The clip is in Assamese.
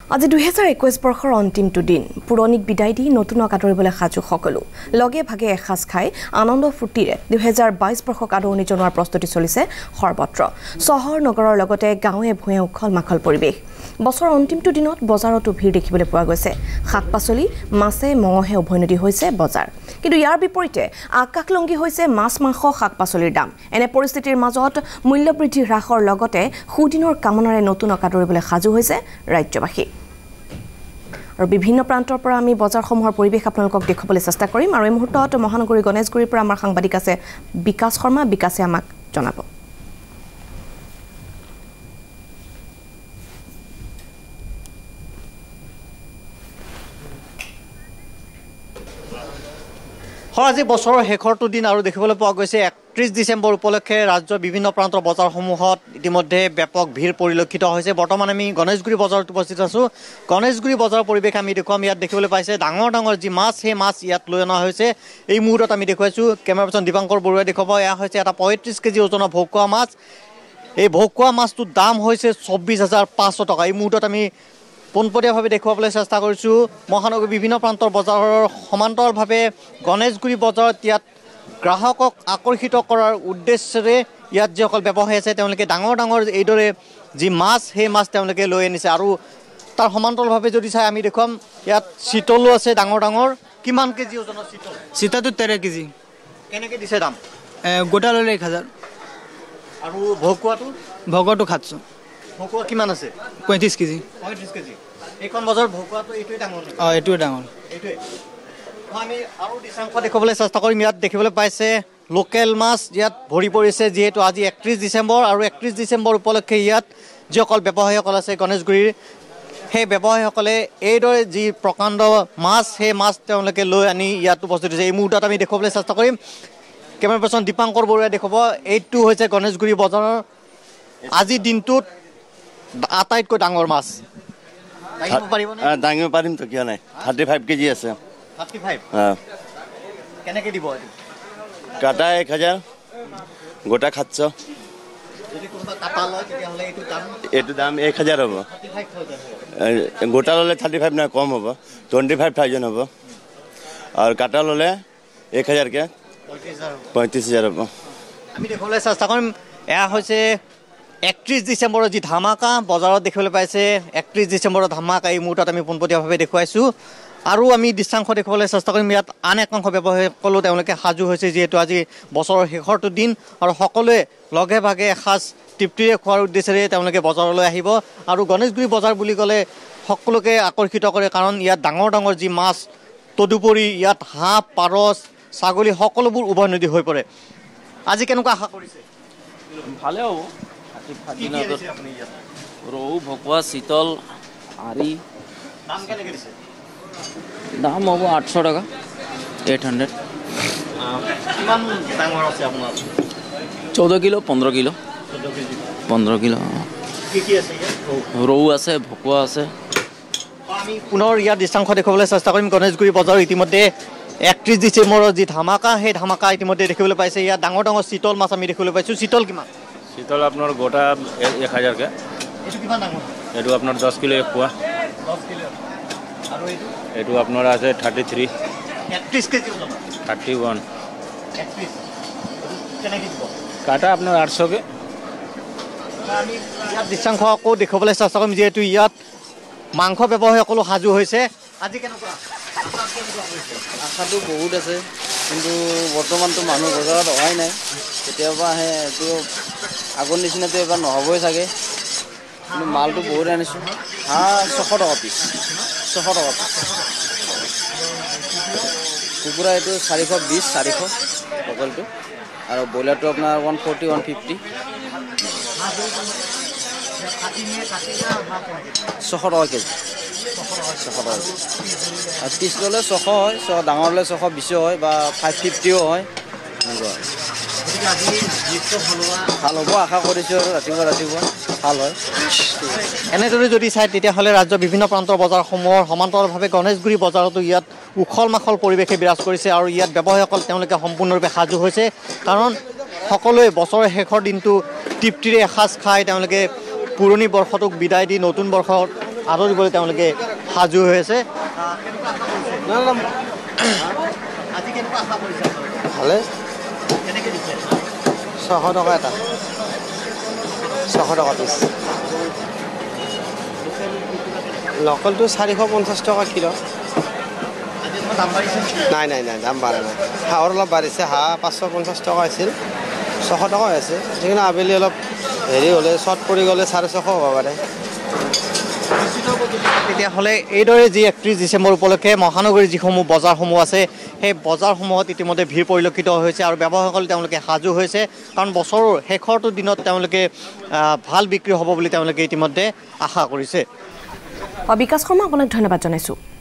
আজি 2021 বৰ্ষৰ অন্তিমটো দিন পুৰণিক বিদায় দি নতুনক আদৰিবলৈ সাজু সকলো লগে ভাগে এসাজ খাই আনন্দ ফুৰ্তিৰে 2022 বৰ্ষক আদৰণি জনোৱাৰ প্ৰস্তুতি চলিছে সৰ্বত্ৰ চহৰ নগৰৰ লগতে গাঁৱে ভূঞে উখল মাখল পৰিৱেশ বছৰৰ অন্তিমটো দিনত বজাৰতো ভিৰ দেখিবলৈ পোৱা গৈছে শাক-পাচলি মাছে মঙহে উভৈনদী হৈছে বজাৰ কিন্তু ইয়াৰ বিপৰীতে আকাশলংঘী হৈছে মাছ মাংস শাক-পাচলিৰ দাম এনে পৰিস্থিতিৰ মাজত মূল্য বৃদ্ধি হ্ৰাসৰ লগতে সুদিনৰ কামনাৰে নতুনক আদৰিবলৈ সাজু হৈছে ৰাজ্যবাসী আৰু বিভিন্ন প্ৰান্তৰ পৰা আমি বজাৰসমূহৰ পৰিৱেশ আপোনালোকক দেখুৱাবলৈ চেষ্টা কৰিম আৰু এই মুহূৰ্তত মহানগৰী গণেশগুৰিৰ পৰা আমাৰ সাংবাদিক আছে বিকাশ শৰ্মা বিকাশে আমাক জনাব আজি বছৰৰ শেষৰটো দিন আৰু দেখিবলৈ পোৱা গৈছে 31 ডিসেম্বৰ উপলক্ষে ৰাজ্যৰ বিভিন্ন প্ৰান্তৰ বজাৰসমূহত ইতিমধ্যে ব্যাপক ভিৰ পৰিলক্ষিত হৈছে বৰ্তমান আমি গণেশগুৰি বজাৰত উপস্থিত আছো গণেশগুৰি বজাৰৰ পৰিৱেশ আমি দেখুৱাম ইয়াত দেখিবলৈ পাইছে ডাঙৰ ডাঙৰ যি মাছ সেই মাছ ইয়াত লৈ অনা হৈছে এই মুহূৰ্তত আমি দেখুৱাইছো কেমেৰা পাৰ্চন দীপাংকৰ বৰুৱাই দেখুৱাব এয়া হৈছে এটা 35 কেজি ওজনৰ ভোকুৱা মাছ এই ভোকুৱা মাছটোৰ দাম হৈছে 24500 টকা এই মুহূৰ্তত আমি পোনপটীয়াভাৱে দেখুৱাবলৈ চেষ্টা কৰিছোঁ মহানগৰীৰ বিভিন্ন প্ৰান্তৰ বজাৰৰ সমান্তৰালভাৱে গণেশগুৰি বজাৰত ইয়াত গ্ৰাহকক আকৰ্ষিত কৰাৰ উদ্দেশ্যৰে ইয়াত যিসকল ব্যৱসায়ী আছে তেওঁলোকে ডাঙৰ ডাঙৰ এইদৰে যি মাছ সেই মাছ তেওঁলোকে লৈ আনিছে আৰু তাৰ সমান্তৰালভাৱে যদি চাই আমি দেখুৱাম ইয়াত চিতলো আছে ডাঙৰ ডাঙৰ কিমান কেজি ওজনৰ চিতল চিতাটো 13 কেজি কেনেকৈ দিছে দাম গোটা ল'লে 1000 আৰু ভকুৱাটো 700 ভকুৱা কিমান আছে 35 কেজি এইখন বজাৰত ভকুৱাটো এইটোৱে ডাঙৰ এইটোৱে ডাঙৰ এইটোৱে আমি আৰু দৃশ্যাংশ দেখুৱাবলৈ চেষ্টা কৰিম ইয়াত দেখিবলৈ পাইছে লোকেল মাছ ইয়াত ভৰি পৰিছে যিহেতু আজি 31 ডিসেম্বৰ আৰু 31 ডিসেম্বৰ উপলক্ষে ইয়াত যিসকল ব্যৱসায়ীসকল আছে গণেশগুৰিৰ সেই ব্যৱসায়ীসকলে এইদৰে যি প্ৰকাণ্ড মাছ সেই মাছ তেওঁলোকে লৈ আনি ইয়াত উপস্থিত হৈছে এই মুহূৰ্তত আমি দেখুৱাবলৈ চেষ্টা কৰিম কেমেৰা পাৰ্চন দীপাংকৰ বৰুৱাই দেখুৱাব এইটো হৈছে গণেশগুৰি বজাৰৰ আজি দিনটোত আটাইতকৈ ডাঙৰ মাছ দাঙিব পাৰিম তো কিয় নাই 35 কেজি আছে 35 কেনেকৈ দিব এইটো কাটা 1000 গোটা 700 যদি কোনোবা কাটা লয় তেতিয়াহ'লে এইটো দাম 1000 হ'ব গোটা ল'লে 35 নাই কম হ'ব 25000 হ'ব আৰু কাটা ল'লে 1000 কে 35000 হ'ব আমি দেখুৱাবলৈ চেষ্টা কৰিম এয়া হৈছে 31 ডিসেম্বৰৰ যি ধামাকা বজাৰত দেখিবলৈ পাইছে 31 ডিসেম্বৰৰ ধামাকা এই মুহূৰ্তত আমি পোনপটীয়াভাৱে দেখুৱাইছোঁ আৰু আমি দৃশ্যাংশ দেখুৱাবলৈ চেষ্টা কৰিম ইয়াত আন একাংশ ব্যৱসায়ীসকলো তেওঁলোকে সাজু হৈছে যিহেতু আজি বছৰৰ শেষৰটো দিন আৰু সকলোৱে লগে ভাগে এসাজ তৃপ্তিৰে খোৱাৰ উদ্দেশ্যেৰে তেওঁলোকে বজাৰলৈ আহিব আৰু গণেশগুৰি বজাৰ বুলি ক'লে সকলোকে আকৰ্ষিত কৰে কাৰণ ইয়াত ডাঙৰ ডাঙৰ যি মাছ তদুপৰি ইয়াত হাঁহ পাৰ ছাগলী সকলোবোৰ উভৈনদী হৈ পৰে আজি কেনেকুৱা আশা কৰিছে ভালে হ'ব ৰৌ ভকুৱা চিতল আৰি দাম কেনেকৈ দিছে দাম হ'ব 800 টকা 800 কিমান ডাঙৰ আছে আপোনাৰ 14 কিলো 15 কিলো 15 কিলো কি আছে ৰৌ আছে ভকুৱা আছে আমি পুনৰ ইয়াত দৃশ্যাংশ দেখুৱাবলৈ চেষ্টা কৰিম গণেশগুৰি বজাৰৰ ইতিমধ্যে 31 ডিসেম্বৰৰ যি ধামাকা সেই ধামাকা ইতিমধ্যে দেখিবলৈ পাইছে ইয়াত ডাঙৰ ডাঙৰ চিতল মাছ আমি দেখিবলৈ পাইছোঁ চিতল কিমান চিতল আপোনাৰ গোটা 1000 কে এইটো কিমান ডাঙৰ এইটো আপোনাৰ 10 কিলো এক পোৱা 10 কিলো আৰু এইটো আপোনাৰ আছে 33 31 কেজি ওজন 31 31 কেনেকৈ দিব কাটা আপোনাৰ 800 কে আমি ইয়াত দৃশ্যাংশ আকৌ দেখুৱাবলৈ চেষ্টা কৰিম যিহেতু ইয়াত মাংস ব্যৱসায়ীসকলো সাজু হৈছে আজি কেনেকুৱা আশাটো বহুত আছে কিন্তু বৰ্তমানটো মানুহ বজাৰত অহাই নাই কেতিয়াবা আহে এইটো আগৰ নিচিনাটো এবাৰ নহ'বই চাগে কিন্তু মালটো বহুত আনিছোঁ হাঁহ 600 টকা পিছ 600 টকা পিছ কুকুৰা এইটো 420 400 লোকেলটো আৰু ব্ৰইলাৰটো আপোনাৰ 140 150 600 টকা কেজি 600 টকা আৰু পিছ ল'লে 600 হয় ডাঙৰ ল'লে 620 হয় বা 550ও হয় এনেকুৱা ভাল হ'ব আশা কৰিছোঁ আৰু ৰাতিপুৱা ভাল হয় এনেদৰে যদি চাই তেতিয়াহ'লে ৰাজ্যৰ বিভিন্ন প্ৰান্তৰ বজাৰসমূহৰ সমান্তৰালভাৱে গণেশগুৰি বজাৰতো ইয়াত উখল মাখল পৰিৱেশে বিৰাজ কৰিছে আৰু ইয়াত ব্যৱসায়ীসকল তেওঁলোকে সম্পূৰ্ণৰূপে সাজু হৈছে কাৰণ সকলোৱে বছৰৰ শেষৰ দিনটো তৃপ্তিৰে এসাজ খাই তেওঁলোকে পুৰণি বৰ্ষটোক বিদায় দি নতুন বৰ্ষৰ আদৰিবলৈ তেওঁলোকে সাজু হৈ আছে ভালে 600 টকা এটা 600 টকা পিছ লোকেলটো 450 টকা কিলো নাই দাম বাঢ়া নাই হাঁহৰ অলপ বাঢ়িছে হাঁহ 550 টকা আছিল 600 টকা হৈ আছে সেইকাৰণে আবেলি অলপ হেৰি হ'লে শ্বৰ্ট পৰি গ'লে 650 হ'ব পাৰে তেতিয়াহ'লে এইদৰে যি 31 ডিচেম্বৰ উপলক্ষে মহানগৰীৰ যিসমূহ বজাৰসমূহ আছে সেই বজাৰসমূহত ইতিমধ্যে ভিৰ পৰিলক্ষিত হৈছে আৰু ব্যৱসায়ীসকল তেওঁলোকে সাজু হৈছে কাৰণ বছৰৰ শেষৰটো দিনত তেওঁলোকে ভাল বিক্ৰী হ'ব বুলি তেওঁলোকে ইতিমধ্যে আশা কৰিছে বিকাশ শৰ্মা আপোনাক ধন্যবাদ জনাইছোঁ